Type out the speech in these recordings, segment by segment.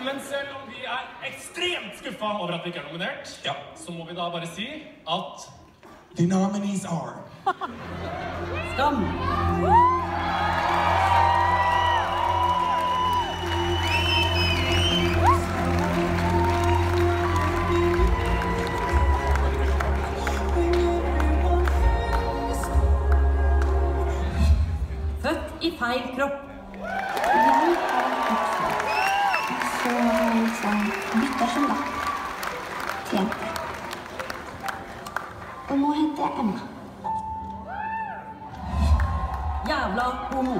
Men selv om vi ekstremt skuffet over at vi ikke nominert, så må vi da bare si at the nominees are Skam. Født i feil kropp. Så bytter som da til jente. Og nå heter jeg Emma. Jævla homo.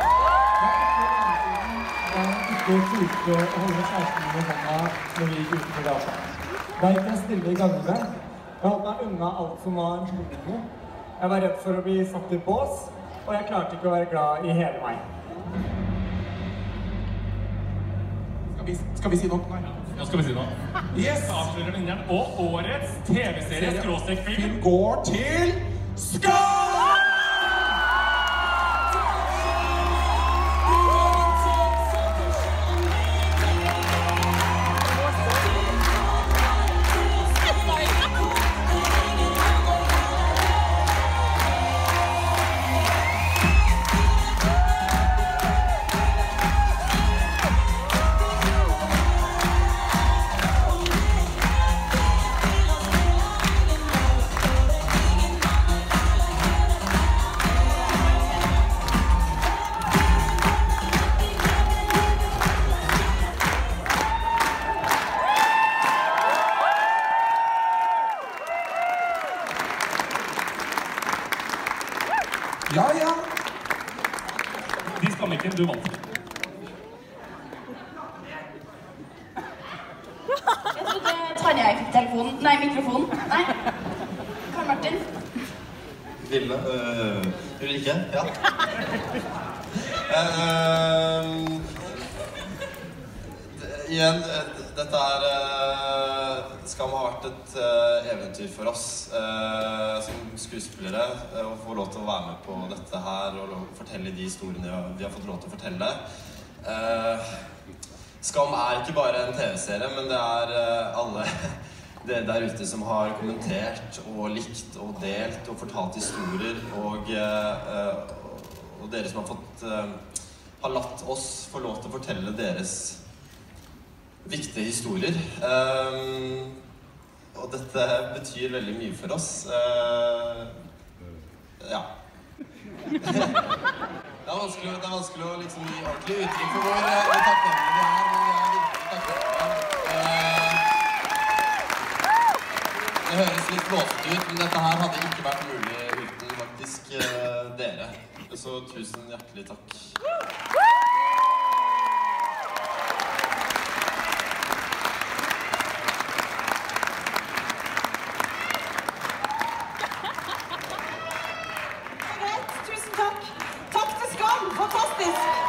Jeg turte å holde 16 i hånda når vi gikk utenfor gata. Da gikk jeg stille i gangene. Jeg holdt meg unna alt som var homo. Jeg var redd for å bli satt i bås, og jeg klarte ikke å være glad i hele meg. Skal vi si noe? Nei. Nå skal vi si noe. Yes! Avslører vinneren og årets tv-serie /film går til Skam! Ja. De Skam-mikken, du vant. Jeg trodde Tarjei fikk telefonen. Nei, mikrofonen. Nei. Karl Martin. Vilde. Ulrikke. Ja. Igjen, dette Skam har vært et eventyr for oss som skuespillere å få lov til å være med på dette her og fortelle de historiene vi har fått lov til å fortelle. Skam ikke bare en tv-serie, men det alle dere der ute som har kommentert og likt og delt og fortalt historier, og dere som har latt oss få lov til å fortelle deres viktige historier. Og dette betyr veldig mye for oss. Ja. Det vanskelig å liksom gi ordentlig uttrykk for hvor takknemlige vi men vi virkelig takknemlige. Det høres litt blåsete ut, men dette her hadde ikke vært mulig uten faktisk dere. Så tusen hjertelig takk. Takk til Skam! Fantastisk!